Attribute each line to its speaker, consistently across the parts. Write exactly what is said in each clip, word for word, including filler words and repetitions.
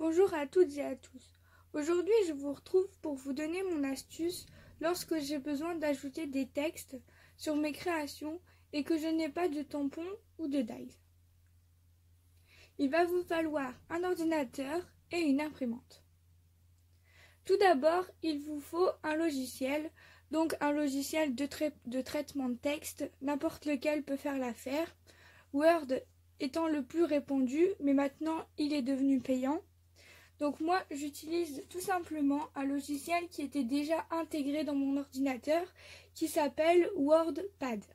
Speaker 1: Bonjour à toutes et à tous. Aujourd'hui, je vous retrouve pour vous donner mon astuce lorsque j'ai besoin d'ajouter des textes sur mes créations et que je n'ai pas de tampon ou de die. Il va vous falloir un ordinateur et une imprimante. Tout d'abord, il vous faut un logiciel, donc un logiciel de, trai de traitement de texte, n'importe lequel peut faire l'affaire. Word étant le plus répandu, mais maintenant il est devenu payant. Donc moi, j'utilise tout simplement un logiciel qui était déjà intégré dans mon ordinateur, qui s'appelle WordPad.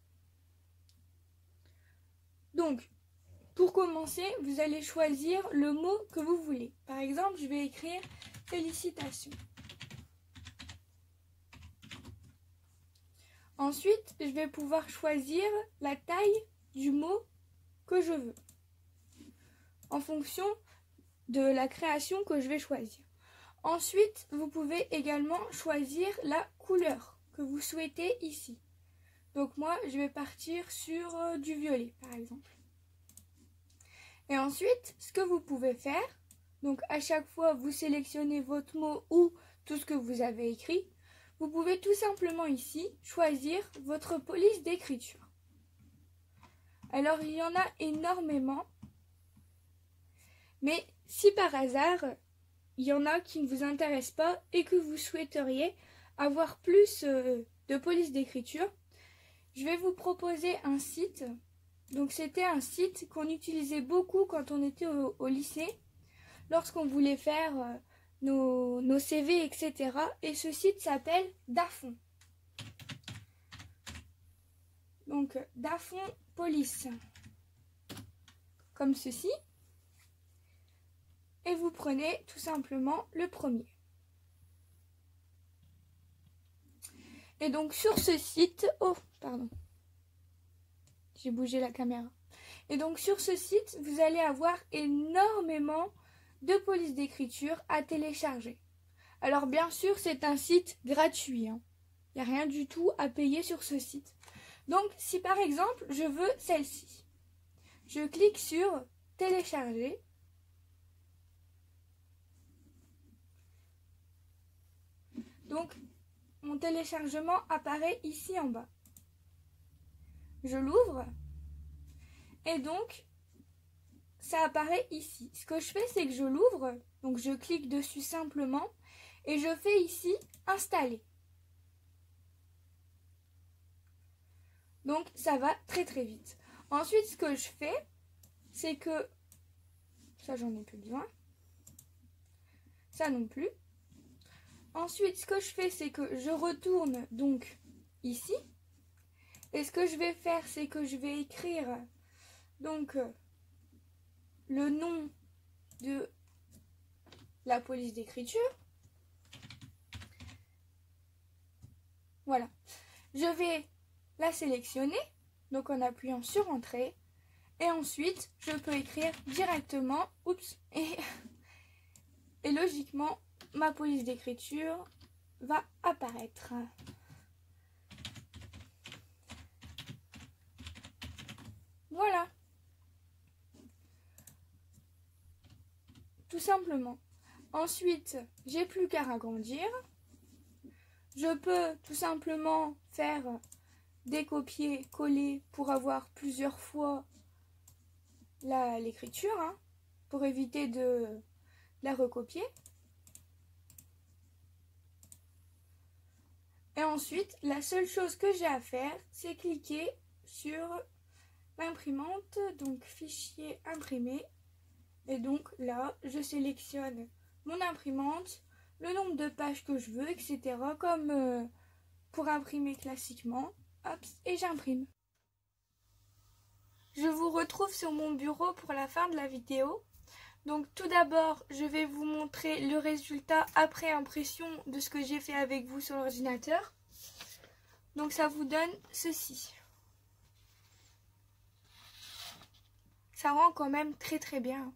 Speaker 1: Donc, pour commencer, vous allez choisir le mot que vous voulez. Par exemple, je vais écrire « félicitations ». Ensuite, je vais pouvoir choisir la taille du mot que je veux, en fonction de la création que je vais choisir. Ensuite, vous pouvez également choisir la couleur que vous souhaitez ici. Donc moi, je vais partir sur euh, du violet, par exemple. Et ensuite, ce que vous pouvez faire, donc à chaque fois, vous sélectionnez votre mot ou tout ce que vous avez écrit, vous pouvez tout simplement ici choisir votre police d'écriture. Alors, il y en a énormément, mais si par hasard, il y en a qui ne vous intéressent pas et que vous souhaiteriez avoir plus euh, de police d'écriture, je vais vous proposer un site. Donc, c'était un site qu'on utilisait beaucoup quand on était au, au lycée, lorsqu'on voulait faire euh, nos, nos C V, et cetera. Et ce site s'appelle Dafont. Donc, Dafont Police, comme ceci. Et vous prenez tout simplement le premier. Et donc sur ce site, oh pardon, j'ai bougé la caméra. Et donc sur ce site, vous allez avoir énormément de polices d'écriture à télécharger. Alors bien sûr, c'est un site gratuit, hein. Il n'y a rien du tout à payer sur ce site. Donc si par exemple, je veux celle-ci, je clique sur télécharger. Donc, mon téléchargement apparaît ici en bas. Je l'ouvre et donc, ça apparaît ici. Ce que je fais, c'est que je l'ouvre, donc je clique dessus simplement et je fais ici « Installer ». Donc, ça va très très vite. Ensuite, ce que je fais, c'est que, ça j'en ai plus besoin, ça non plus. Ensuite, ce que je fais, c'est que je retourne donc ici. Et ce que je vais faire, c'est que je vais écrire donc le nom de la police d'écriture. Voilà. Je vais la sélectionner, donc en appuyant sur Entrée. Et ensuite, je peux écrire directement, oups, et, et logiquement, ma police d'écriture va apparaître. Voilà. Tout simplement. Ensuite, j'ai plus qu'à agrandir. Je peux tout simplement faire des copier-coller pour avoir plusieurs fois l'écriture, hein, pour éviter de la recopier. Et ensuite, la seule chose que j'ai à faire, c'est cliquer sur l'imprimante, donc fichier imprimé. Et donc là, je sélectionne mon imprimante, le nombre de pages que je veux, et cetera. Comme euh, pour imprimer classiquement. Hop, et j'imprime. Je vous retrouve sur mon bureau pour la fin de la vidéo. Donc tout d'abord, je vais vous montrer le résultat après impression de ce que j'ai fait avec vous sur l'ordinateur. Donc ça vous donne ceci. Ça rend quand même très très bien.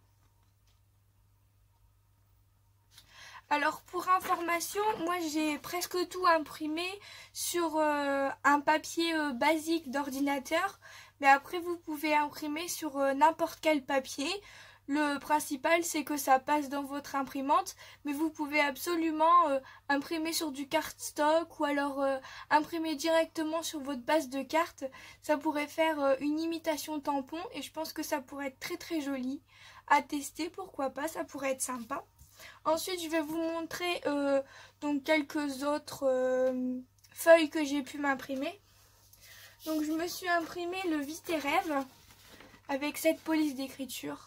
Speaker 1: Alors pour information, moi j'ai presque tout imprimé sur euh, un papier euh, basique d'ordinateur. Mais après vous pouvez imprimer sur euh, n'importe quel papier. Le principal, c'est que ça passe dans votre imprimante, mais vous pouvez absolument euh, imprimer sur du cardstock ou alors euh, imprimer directement sur votre base de cartes. Ça pourrait faire euh, une imitation tampon et je pense que ça pourrait être très très joli à tester, pourquoi pas, ça pourrait être sympa. Ensuite, je vais vous montrer euh, donc quelques autres euh, feuilles que j'ai pu m'imprimer. Donc je me suis imprimé le Vis tes rêves avec cette police d'écriture.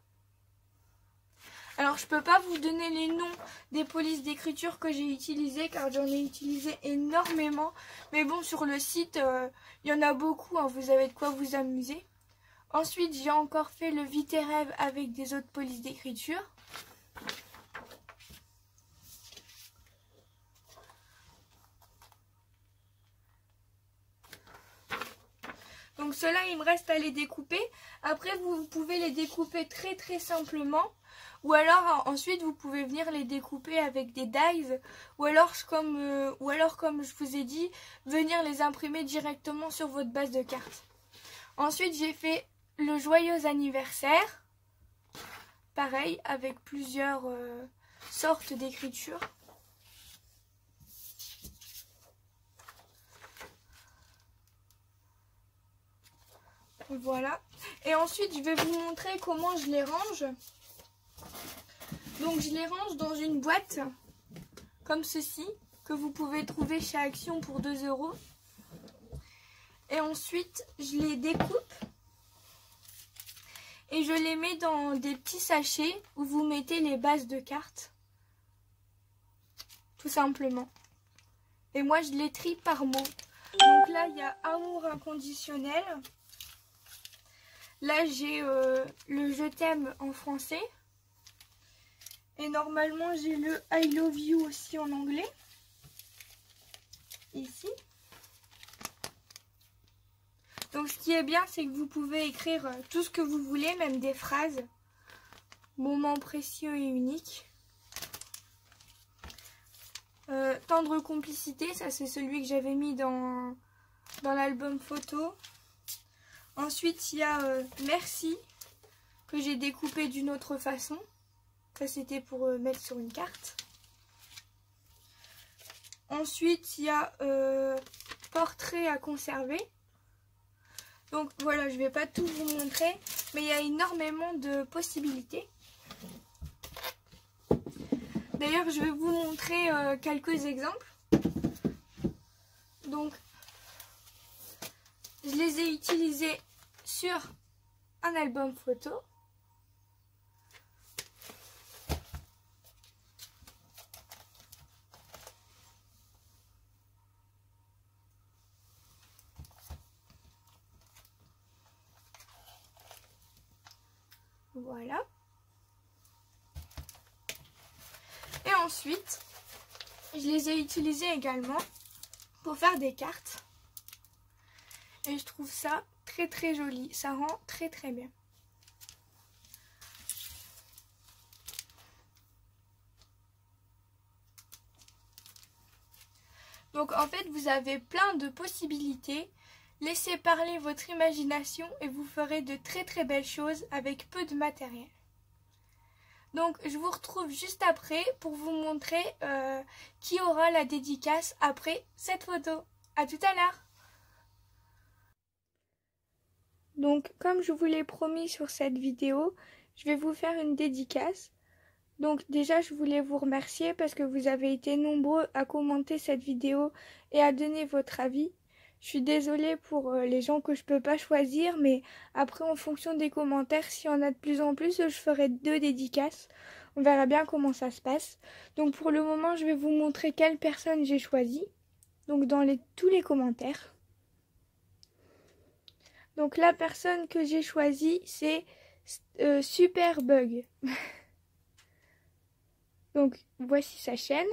Speaker 1: Alors je peux pas vous donner les noms des polices d'écriture que j'ai utilisées car j'en ai utilisé énormément. Mais bon, sur le site, euh, il y en a beaucoup, hein, vous avez de quoi vous amuser. Ensuite, j'ai encore fait le Vis tes rêves avec des autres polices d'écriture. Donc ceux-là, il me reste à les découper. Après, vous pouvez les découper très très simplement. Ou alors ensuite, vous pouvez venir les découper avec des dies. Ou alors, comme, euh, ou alors, comme je vous ai dit, venir les imprimer directement sur votre base de cartes. Ensuite, j'ai fait le joyeux anniversaire. Pareil, avec plusieurs euh, sortes d'écriture. Voilà. Et ensuite, je vais vous montrer comment je les range. Donc, je les range dans une boîte, comme ceci, que vous pouvez trouver chez Action pour deux euros. Et ensuite, je les découpe. Et je les mets dans des petits sachets où vous mettez les bases de cartes. Tout simplement. Et moi, je les trie par mots. Donc là, il y a amour inconditionnel. Là, j'ai euh, le je t'aime en français. Et normalement, j'ai le I love you aussi en anglais. Ici. Donc, ce qui est bien, c'est que vous pouvez écrire tout ce que vous voulez, même des phrases. Moment précieux et unique. Euh, tendre complicité, ça c'est celui que j'avais mis dans, dans l'album photo. Ensuite, il y a euh, merci, que j'ai découpé d'une autre façon. Ça, c'était pour euh, mettre sur une carte. Ensuite, il y a euh, portrait à conserver. Donc, voilà, je ne vais pas tout vous montrer, mais il y a énormément de possibilités. D'ailleurs, je vais vous montrer euh, quelques exemples. Donc, je les ai utilisés sur un album photo. Voilà. Et ensuite, je les ai utilisés également pour faire des cartes. Et je trouve ça très très joli. Ça rend très très bien. Donc en fait, vous avez plein de possibilités. Laissez parler votre imagination et vous ferez de très très belles choses avec peu de matériel. Donc je vous retrouve juste après pour vous montrer euh, qui aura la dédicace après cette photo. À tout à l'heure. Donc comme je vous l'ai promis sur cette vidéo, je vais vous faire une dédicace. Donc déjà je voulais vous remercier parce que vous avez été nombreux à commenter cette vidéo et à donner votre avis. Je suis désolée pour les gens que je peux pas choisir, mais après en fonction des commentaires, s'il y en a de plus en plus, je ferai deux dédicaces. On verra bien comment ça se passe. Donc pour le moment, je vais vous montrer quelle personne j'ai choisi. Donc dans les, tous les commentaires. Donc la personne que j'ai choisie, c'est euh, Superbug. Donc voici sa chaîne.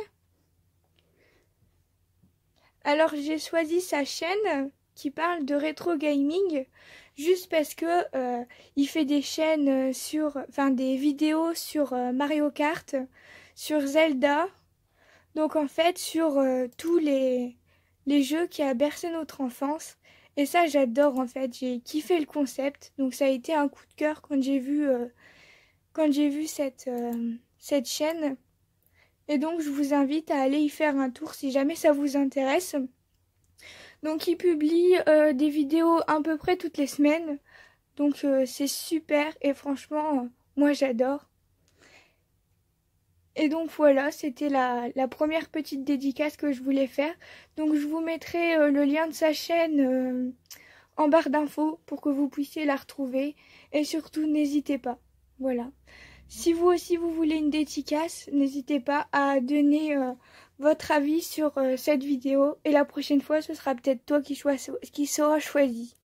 Speaker 1: Alors j'ai choisi sa chaîne qui parle de rétro gaming juste parce que euh, il fait des chaînes sur, enfin des vidéos sur euh, Mario Kart, sur Zelda, donc en fait sur euh, tous les les jeux qui a bercé notre enfance. Et ça j'adore en fait, j'ai kiffé le concept, donc ça a été un coup de cœur quand j'ai vu euh, quand j'ai vu cette, euh, cette chaîne. Et donc je vous invite à aller y faire un tour si jamais ça vous intéresse. Donc il publie euh, des vidéos à peu près toutes les semaines. Donc euh, c'est super et franchement, euh, moi j'adore. Et donc voilà, c'était la, la première petite dédicace que je voulais faire. Donc je vous mettrai euh, le lien de sa chaîne euh, en barre d'infos pour que vous puissiez la retrouver. Et surtout, n'hésitez pas. Voilà. Si vous aussi vous voulez une dédicace, n'hésitez pas à donner euh, votre avis sur euh, cette vidéo. Et la prochaine fois, ce sera peut-être toi qui, qui sera choisi.